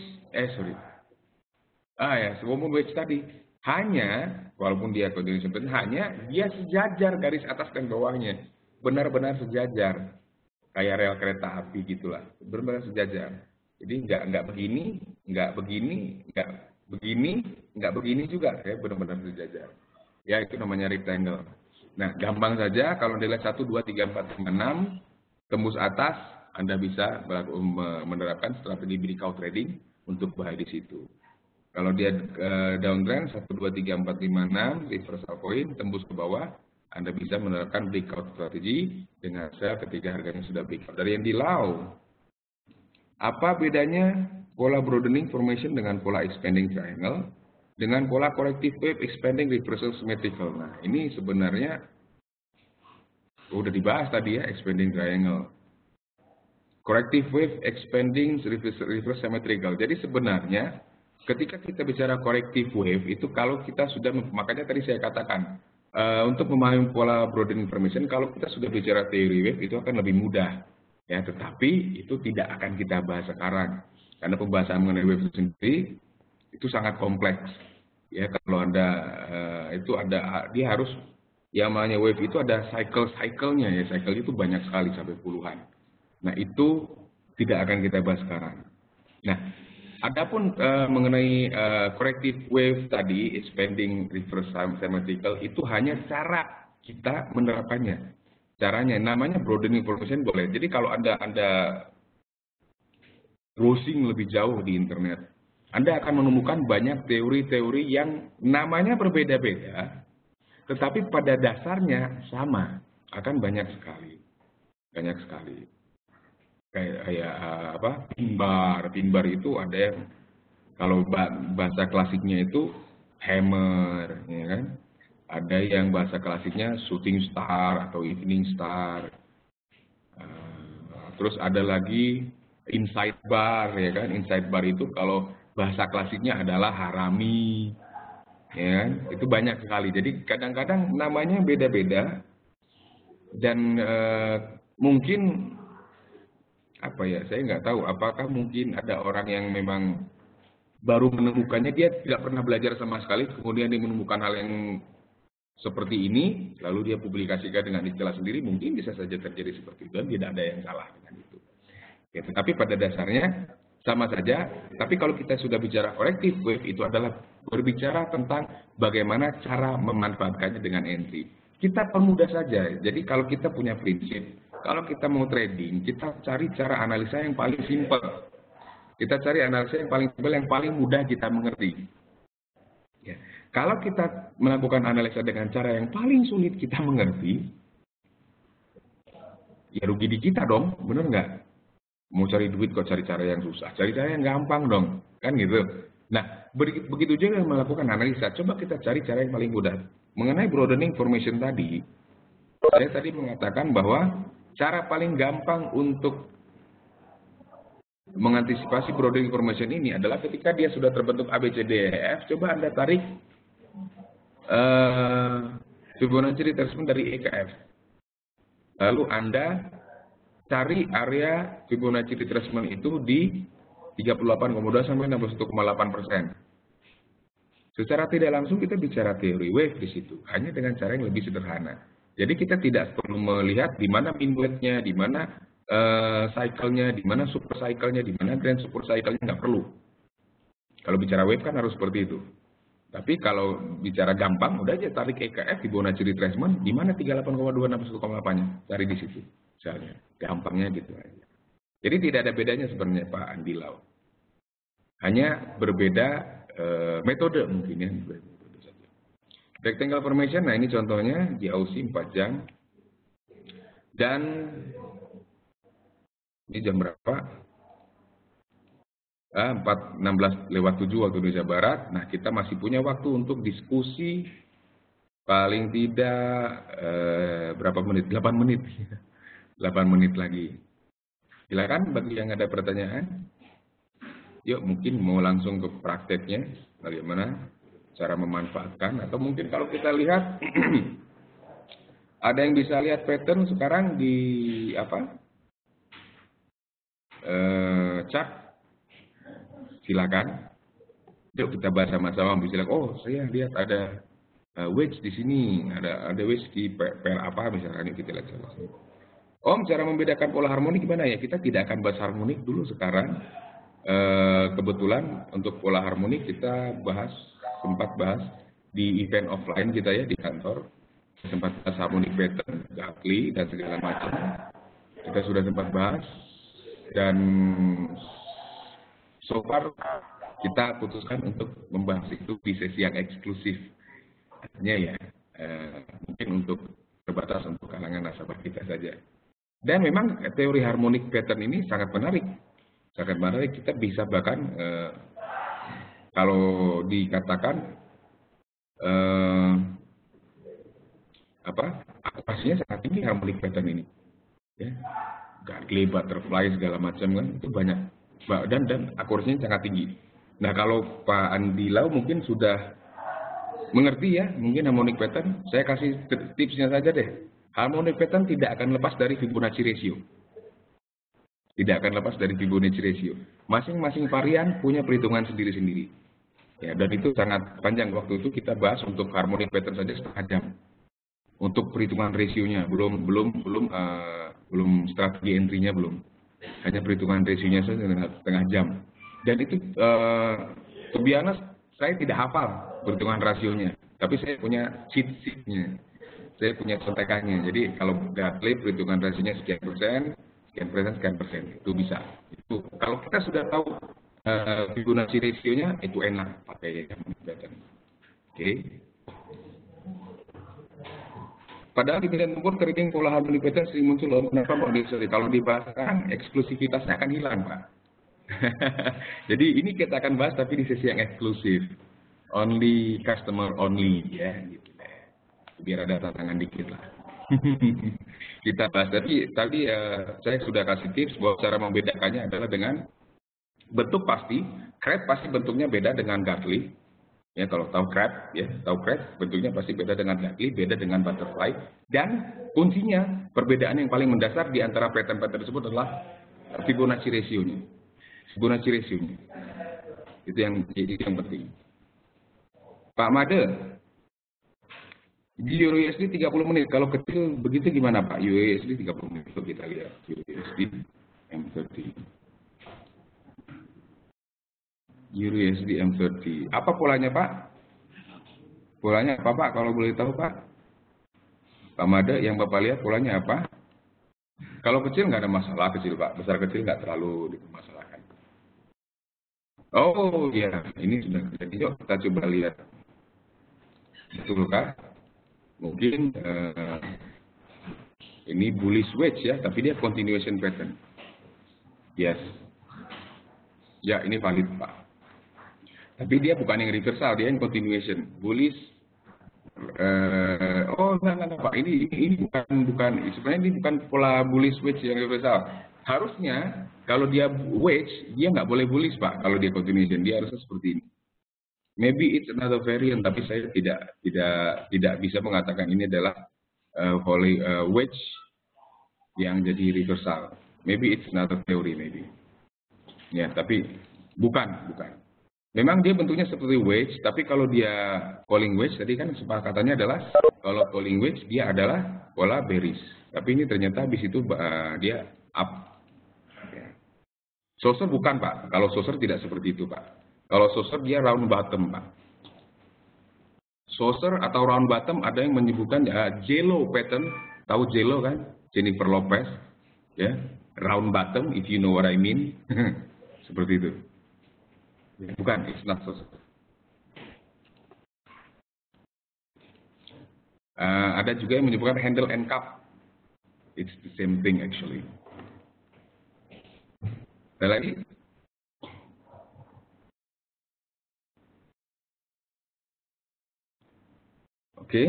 Maupun wedge tadi. Hanya, walaupun dia continuation pattern, hanya dia sejajar garis atas dan bawahnya. Benar-benar sejajar, kayak rel kereta api gitulah, benar-benar sejajar. Jadi nggak begini, nggak begini, nggak begini juga, ya benar-benar sejajar. Ya itu namanya rectangle. Nah gampang saja kalau dilihat 1, 2, 3, 4, 5, 6 tembus atas, Anda bisa menerapkan strategi breakout trading untuk buy di situ. Kalau dia downtrend 1, 2, 3, 4, 5, 6 reversal point tembus ke bawah. Anda bisa menerapkan breakout strategi dengan sell ketika harganya sudah breakout. Dari yang di low, apa bedanya pola broadening formation dengan pola expanding triangle, dengan pola corrective wave expanding reversal symmetrical? Nah, ini sebenarnya udah dibahas tadi ya, expanding triangle. Corrective wave expanding reverse symmetrical. Jadi sebenarnya ketika kita bicara corrective wave itu kalau kita sudah, makanya tadi saya katakan, untuk memahami pola broadening formation, kalau kita sudah bicara teori wave itu akan lebih mudah, ya. Tetapi itu tidak akan kita bahas sekarang, karena pembahasan mengenai wave sendiri itu sangat kompleks, ya. Kalau Anda dia harus Yang namanya wave itu ada cycle-nya ya, cycle itu banyak sekali sampai puluhan. Nah itu tidak akan kita bahas sekarang. Nah, adapun mengenai corrective wave tadi, expanding reverse symmetrical, itu hanya cara kita menerapkannya. Caranya, namanya broadening information boleh. Jadi kalau Anda browsing lebih jauh di internet, Anda akan menemukan banyak teori-teori yang namanya berbeda-beda, tetapi pada dasarnya sama. Akan banyak sekali. Banyak sekali. Kayak apa? Pinbar itu ada yang kalau bahasa klasiknya itu hammer, ya kan? Ada yang bahasa klasiknya shooting star atau evening star. Terus ada lagi inside bar, ya kan? Inside bar itu kalau bahasa klasiknya adalah harami, ya kan? Itu banyak sekali. Jadi kadang-kadang namanya beda-beda dan mungkin apa ya? Saya nggak tahu. Apakah mungkin ada orang yang memang baru menemukannya, dia tidak pernah belajar sama sekali, kemudian dia menemukan hal yang seperti ini, lalu dia publikasikan dengan istilah sendiri, mungkin bisa saja terjadi seperti itu, dan tidak ada yang salah dengan itu. Ya, tetapi pada dasarnya sama saja, tapi kalau kita sudah bicara corrective wave, itu adalah berbicara tentang bagaimana cara memanfaatkannya dengan entry. Kita permudah saja, jadi kalau kita punya prinsip, kalau kita mau trading, kita cari cara analisa yang paling simpel. Kita cari analisa yang paling simpel, yang paling mudah kita mengerti. Ya. Kalau kita melakukan analisa dengan cara yang paling sulit kita mengerti, ya rugi di kita dong, bener nggak? Mau cari duit kok cari cara yang susah, cari cara yang gampang dong, kan gitu. Nah, begitu juga melakukan analisa, coba kita cari cara yang paling mudah. Mengenai broadening formation tadi, saya tadi mengatakan bahwa cara paling gampang untuk mengantisipasi broadening formation ini adalah ketika dia sudah terbentuk ABCDEF, coba Anda tarik Fibonacci retracement dari EKF. Lalu Anda cari area Fibonacci retracement itu di 38,2 sampai 61,8%. Secara tidak langsung kita bicara teori wave di situ, hanya dengan cara yang lebih sederhana. Jadi kita tidak perlu melihat di mana mean weight-nya, di mana cycle-nya, di mana super cycle-nya, di mana grand super cycle-nya, nggak perlu. Kalau bicara wave kan harus seperti itu. Tapi kalau bicara gampang, udah aja tarik EKF, Fibonacci retracement, di mana 38,2, 61,8-nya, cari di situ. Misalnya, gampangnya gitu aja. Jadi tidak ada bedanya sebenarnya Pak Andi Lau. Hanya berbeda metode mungkin ya. Rectangle formation, nah ini contohnya di Aussie 4 jam. Dan ini jam berapa? 4:16:07 waktu Indonesia Barat. Nah, kita masih punya waktu untuk diskusi paling tidak berapa menit? 8 menit. 8 menit lagi. Silakan bagi yang ada pertanyaan. Yuk, mungkin mau langsung ke prakteknya, bagaimana cara memanfaatkan, atau mungkin kalau kita lihat ada yang bisa lihat pattern sekarang di apa? Chart, silakan. Yuk kita bahas sama-sama. Misalnya, oh saya lihat ada wedge di sini, ada wedge di pair apa misalkan, kita lihat sama-sama. Om, cara membedakan pola harmonik gimana ya? Kita tidak akan bahas harmonik dulu sekarang. Kebetulan untuk pola harmonik kita sempat bahas di event offline kita ya di kantor. Sempat bahas harmonic pattern, Gartley dan segala macam. Kita sudah sempat bahas. Dan so far kita putuskan untuk membahas itu di sesi yang eksklusif. Artinya ya mungkin untuk terbatas untuk kalangan nasabah kita saja. Dan memang teori harmonic pattern ini sangat menarik. Sangat menarik, kita bisa bahkan kalau dikatakan akurasinya sangat tinggi harmonic pattern ini. Ya. Gartley, butterfly segala macam kan itu banyak dan akurasinya sangat tinggi. Nah kalau Pak Andi Lau mungkin sudah mengerti ya mungkin harmonic pattern, saya kasih tipsnya saja deh. Harmonic pattern tidak akan lepas dari Fibonacci ratio. Tidak akan lepas dari Fibonacci ratio. Masing-masing varian punya perhitungan sendiri-sendiri. Ya, dan itu sangat panjang. Waktu itu kita bahas untuk harmonic pattern saja setengah jam. Untuk perhitungan rasionya belum strategi entry-nya belum. Hanya perhitungan rasionya saja setengah jam. Dan itu to be honest, saya tidak hafal perhitungan rasionya, tapi saya punya sheet-sheetnya. Saya punya contekannya. Jadi kalau Gartley perhitungan rasionya sekian persen, itu bisa. Itu kalau kita sudah tahu Fibonacci rasionya, itu enak pakai yang pattern. Oke. Padahal di bidang tempur keriting pola harmoni pattern sering muncul. Kenapa Pak Desri? Kalau dibahas sekarang eksklusivitasnya akan hilang, Pak. Jadi ini kita akan bahas tapi di sesi yang eksklusif. Only customer only ya gitu. Biar ada tantangan dikit lah. Kita bahas tadi saya sudah kasih tips bahwa cara membedakannya adalah dengan bentuk pasti. Crab pasti bentuknya beda dengan Gartley. Ya, kalau tahu crab, bentuknya pasti beda dengan Gartley, beda dengan butterfly. Dan kuncinya, perbedaan yang paling mendasar di antara pattern-pattern tersebut adalah Fibonacci rasionya. Fibonacci rasionya. Itu yang penting. Pak Made, di Euro USD 30 menit. Kalau kecil begitu gimana Pak? Euro USD 30 menit. Coba kita lihat Euro USD M30. Euro USD M30. Apa polanya Pak? Polanya apa Pak? Kalau boleh tahu Pak? Pak Made, yang Bapak lihat polanya apa? Kalau kecil nggak ada masalah kecil Pak. Besar kecil nggak terlalu dipermasalahkan. Oh ya, ini sudah terjadi. Yuk kita coba lihat. Betul Kak? Mungkin ini bullish wedge ya, tapi dia continuation pattern. Yes. Ya, ini valid Pak. Tapi dia bukan yang reversal, dia yang continuation. Bullish. Enggak Pak. Ini bukan sebenarnya ini bukan pola bullish wedge yang reversal. Harusnya kalau dia wedge, dia nggak boleh bullish Pak. Kalau dia continuation, dia harusnya seperti ini. Maybe it's another variant, tapi saya tidak bisa mengatakan ini adalah wedge yang jadi reversal. Maybe it's another theory, maybe. Ya, tapi bukan. Memang dia bentuknya seperti wedge, tapi kalau dia calling wedge, tadi kan sepakatannya adalah kalau calling wedge dia adalah pola bearish. Tapi ini ternyata habis itu dia up. Ya. Saucer bukan Pak. Kalau saucer tidak seperti itu Pak. Kalau saucer dia round bottom, Pak. Saucer atau round bottom ada yang menyebutkan J-Lo pattern. Tahu J-Lo kan? Jennifer Lopez. Ya, round bottom, if you know what I mean. Seperti itu. Bukan, it's not saucer. Ada juga yang menyebutkan handle and cup. It's the same thing actually. Ada lagi? Oke.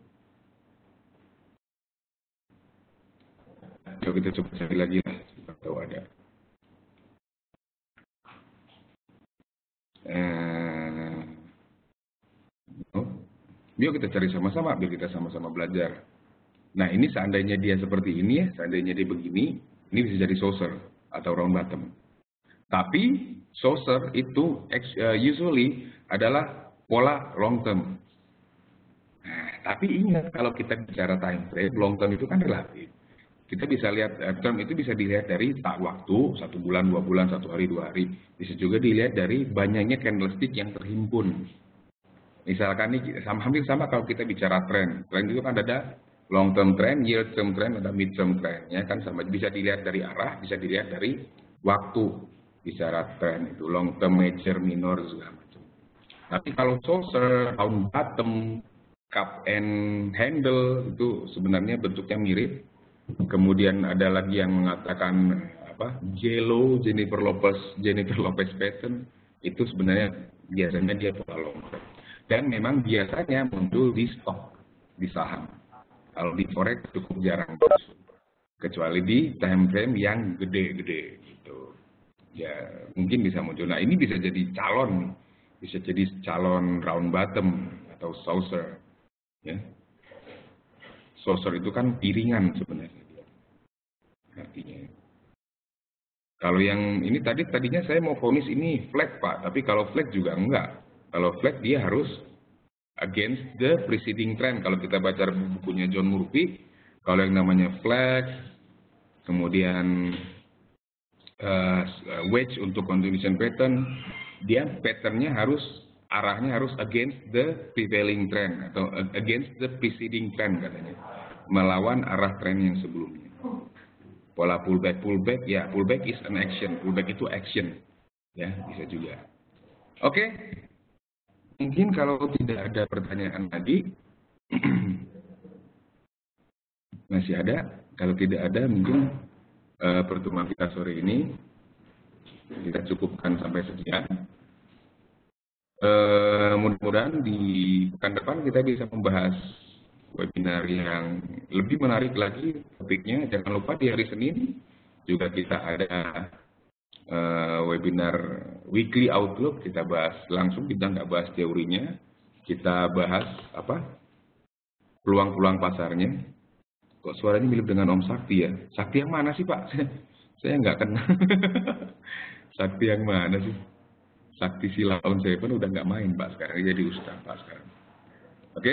Yuk kita coba cari lagi lah. Tahu ada. Yuk kita cari sama-sama biar kita sama-sama belajar. Nah ini seandainya dia seperti ini ya, seandainya dia begini, ini bisa jadi saucer atau round bottom. Tapi saucer itu usually adalah pola long term. Nah, tapi ingat kalau kita bicara time frame, long term itu kan relatif. Kita bisa lihat term itu bisa dilihat dari waktu, 1 bulan, 2 bulan, 1 hari, 2 hari. Bisa juga dilihat dari banyaknya candlestick yang terhimpun. Misalkan ini hampir sama kalau kita bicara tren. Tren itu kan ada long term trend, year term trend, ada mid term trend. Ya kan sama, bisa dilihat dari arah, bisa dilihat dari waktu. Bicara tren itu long term, major, minor, segala macam. Tapi kalau saucer, round bottom, cup and handle itu sebenarnya bentuknya mirip. Kemudian ada lagi yang mengatakan J-Lo, Jennifer Lopez pattern itu sebenarnya biasanya dia pola long term. Dan memang biasanya muncul di stok, di saham. Kalau di forex cukup jarang, kecuali di time frame yang gede-gede gitu. Ya mungkin bisa muncul. Nah ini bisa jadi calon round bottom atau saucer. Ya. Saucer itu kan piringan sebenarnya dia. Artinya. Kalau yang ini tadinya saya mau vonis ini flat Pak, tapi kalau flat juga enggak. Kalau flat dia harus against the preceding trend. Kalau kita baca bukunya John Murphy, kalau yang namanya flag, kemudian wedge untuk continuation pattern, dia patternnya arahnya harus against the prevailing trend atau against the preceding trend katanya, melawan arah tren yang sebelumnya. Pola pullback, ya pullback is an action, pullback itu action, ya bisa juga. Oke, mungkin kalau tidak ada pertanyaan tadi, masih ada. Kalau tidak ada, mungkin pertemuan kita sore ini kita cukupkan sampai sekian. Mudah-mudahan di pekan depan kita bisa membahas webinar yang lebih menarik lagi topiknya. Jangan lupa di hari Senin juga kita ada webinar weekly outlook. Kita bahas langsung, kita nggak bahas teorinya, kita bahas peluang-peluang pasarnya. Kok suaranya mirip dengan Om Sakti ya? Sakti yang mana sih Pak? Saya nggak kenal. Sakti yang mana sih? Sakti Silaun Seven udah nggak main Pak sekarang, jadi Ustaz Pak sekarang. Oke?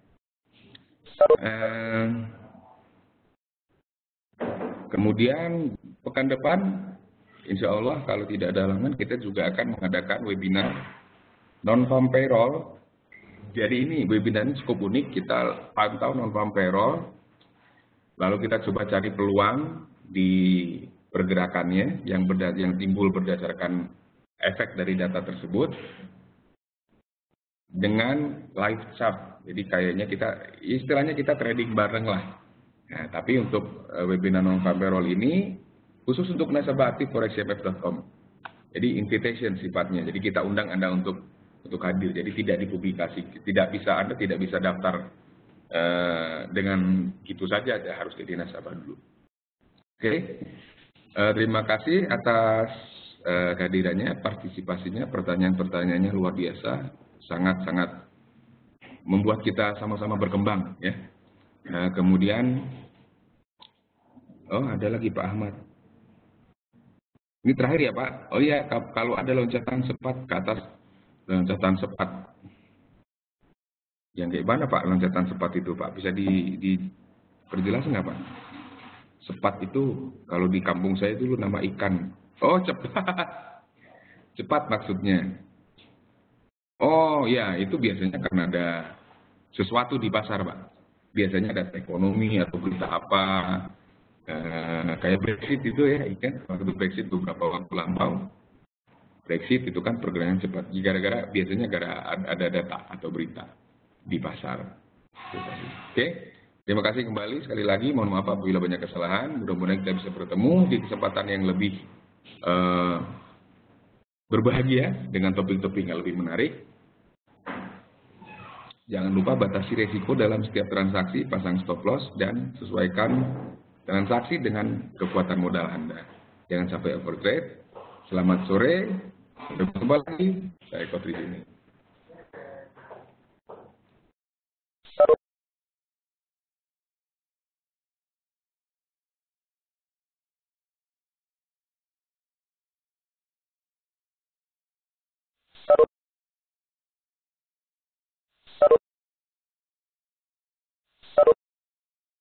Kemudian pekan depan, insya Allah kalau tidak ada halangan, kita juga akan mengadakan webinar non-farm payroll. Jadi ini webinar ini cukup unik, kita pantau non-farm payroll, lalu kita coba cari peluang di pergerakannya yang timbul berdasarkan efek dari data tersebut dengan live chart. Jadi kayaknya istilahnya kita trading bareng lah. Nah, tapi untuk webinar non-farm payroll ini khusus untuk nasabah aktif forexcmf.com. Jadi invitation sifatnya. Jadi kita undang Anda untuk hadir. Jadi tidak dipublikasi. Anda tidak bisa daftar dengan gitu saja. Harus jadi nasabah dulu. Oke. Terima kasih atas kehadirannya, partisipasinya, pertanyaan-pertanyaannya luar biasa, sangat-sangat membuat kita sama-sama berkembang ya. Kemudian, ada lagi Pak Ahmad. Ini terakhir ya Pak. Oh iya, kalau ada loncatan cepat ke atas, loncatan cepat. Yang kayak mana Pak loncatan cepat itu Pak? Bisa diperjelas nggak Pak? Cepat itu kalau di kampung saya dulu nama ikan. Oh cepat, cepat maksudnya. Oh ya, itu biasanya karena ada sesuatu di pasar Pak. Biasanya ada ekonomi atau berita apa. Kayak Brexit itu ya, ikan. Waktu Brexit beberapa waktu lampau. Brexit itu kan pergerakan cepat. Biasanya ada data atau berita di pasar. Oke. Terima kasih kembali sekali lagi. Mohon maaf apabila banyak kesalahan. Mudah-mudahan kita bisa bertemu di kesempatan yang lebih berbahagia dengan topik-topik yang lebih menarik. Jangan lupa batasi resiko dalam setiap transaksi, pasang stop loss dan sesuaikan transaksi dengan kekuatan modal Anda. Jangan sampai overtrade. Selamat sore. Sampai jumpa lagi. Saya Eko Trijuni.